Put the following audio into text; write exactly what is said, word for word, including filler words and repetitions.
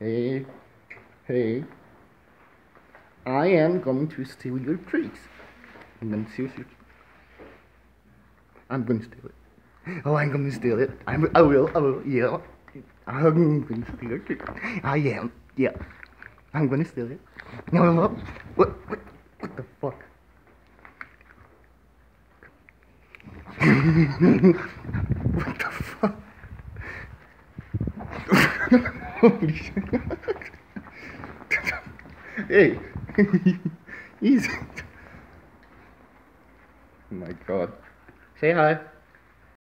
Hey, hey, I am going to steal your treats. And then seriously, I'm going to steal it. Oh, I'm going to steal it. I'm, I will, I will, yeah. I'm going to steal your treats. I am, yeah. I'm going to steal it. No, no, no. What, what, what the fuck? What the fuck? Holy shit. Hey, easy. Oh my god. Say hi.